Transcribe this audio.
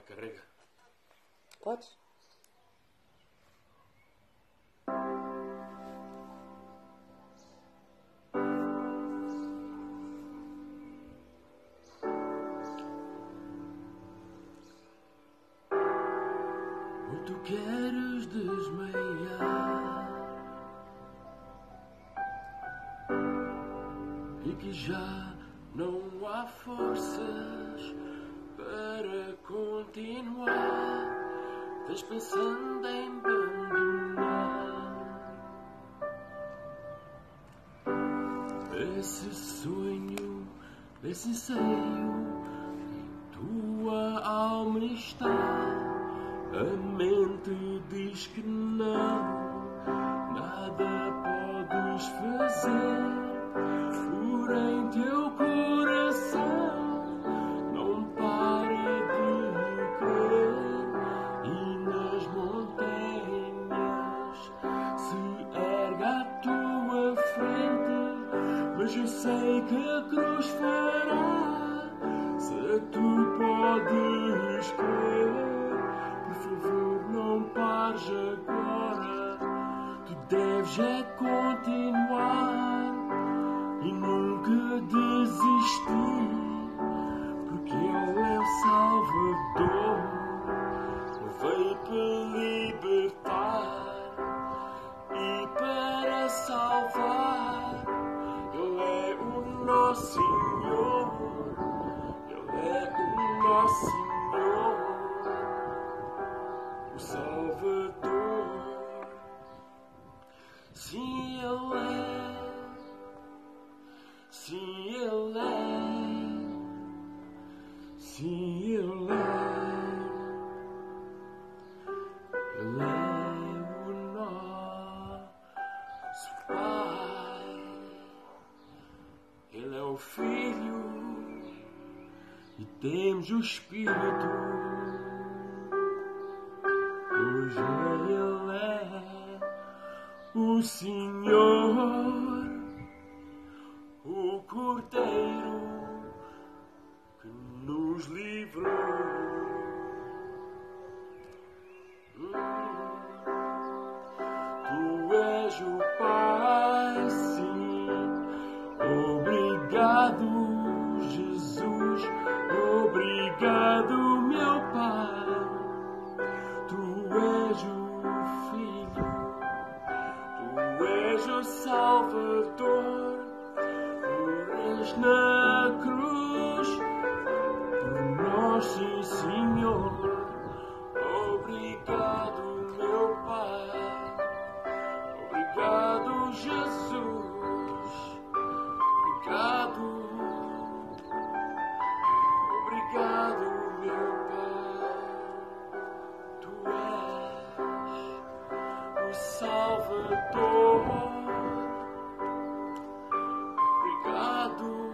carrega. Podes? Ou tu queres desmaiar e que já não há forças para continuar. Estás pensando em abandonar esse sonho, esse anseio em tua alma está. A mente diz que não, nada podes fazer, porém teu coração não para de crer, e nas montanhas se ergue à tua frente, mas eu sei que a cruz fará, se tu podes crer. Por favor, não pares agora. Tu deves é continuar e nunca desistir, porque Ele é o Salvador. Ele veio para libertar e para salvar. Ele é o nosso Senhor. Ele é o nosso Senhor, o Salvador. Sim, Ele é. Sim, Ele é. Sim, Ele é. Ele é o nosso Pai. Ele é o Filho e temos o Espírito. Hoje Ele é o Senhor, o Cordeiro que nos livrou. Tu és o Pai, sim. Obrigado, Jesus. Obrigado, meu Pai. Tu és o Filho, Tu és o Salvador, morres na cruz por nós, sim, Senhor. Obrigado, meu Pai. Obrigado, Jesus. Obrigado. Obrigado, meu Pai. Tu és o Salvador. Obrigado.